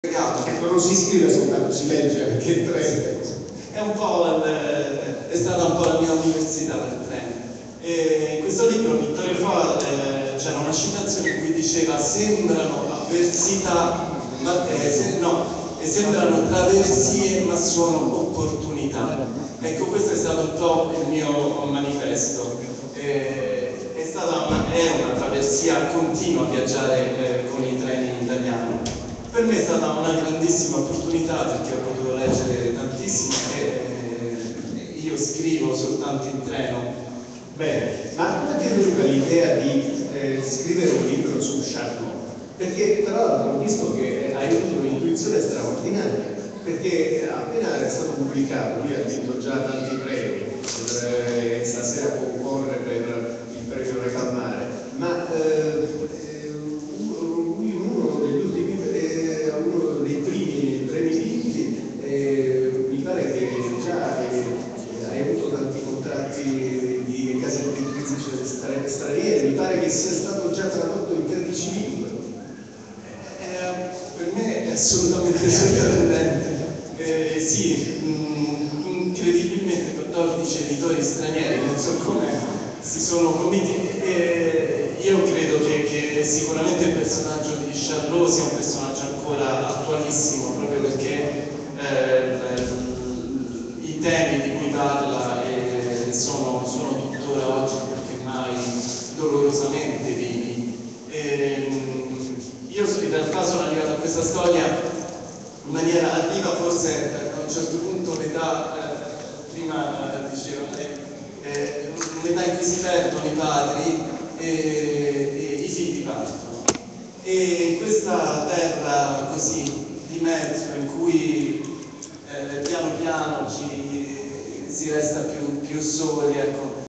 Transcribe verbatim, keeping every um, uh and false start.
Non si scrive soltanto, si legge anche il treno. È un po' il, è stata un po' la mia università del treno. E in questo libro Vittorio Fa eh, c'era una citazione in cui diceva: sembrano avversità, ma eh, se, no, e sembrano traversie ma sono opportunità. Ecco, questo è stato un po' il mio manifesto. Eh, è stata una, è una traversia continua viaggiare eh, con i treni in italiano. Per me è stata una grandissima opportunità perché ho potuto leggere tantissimo e eh, io scrivo soltanto in treno. Bene, ma come ti è venuta l'idea di eh, scrivere un libro su Charlot? Perché tra l'altro ho visto che hai avuto un'intuizione straordinaria, perché appena è stato pubblicato, lui ha vinto già tanti premi, eh, stasera concorre per il premio Recalmare, ma eh, lui in uno degli ultimi, eh, uno dei primi premi vinti, eh, mi pare che già hai, hai avuto tanti contratti di case editrici straniere, mi pare che sia stato già tradotto in tredici lingue. Eh, per me è assolutamente sorprendente. Eh, sì, mh, incredibilmente quattordici editori stranieri, non so come si sono convinti. Eh, io credo che, che sicuramente il personaggio di Charlot sia un personaggio ancora attualissimo, proprio perché eh, i temi di cui parla eh, sono, sono tuttora oggi più che mai dolorosamente vivi. Eh, io in realtà sono arrivato a questa storia in maniera attiva, forse a un certo punto metà, eh, prima eh, diceva lei, eh, metà in cui si perdono i padri e, e i figli partono. E in questa terra così di mezzo in cui eh, piano piano ci, si resta più, più soli, ecco,